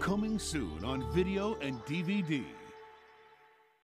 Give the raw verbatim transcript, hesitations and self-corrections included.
Coming soon on video and D V D.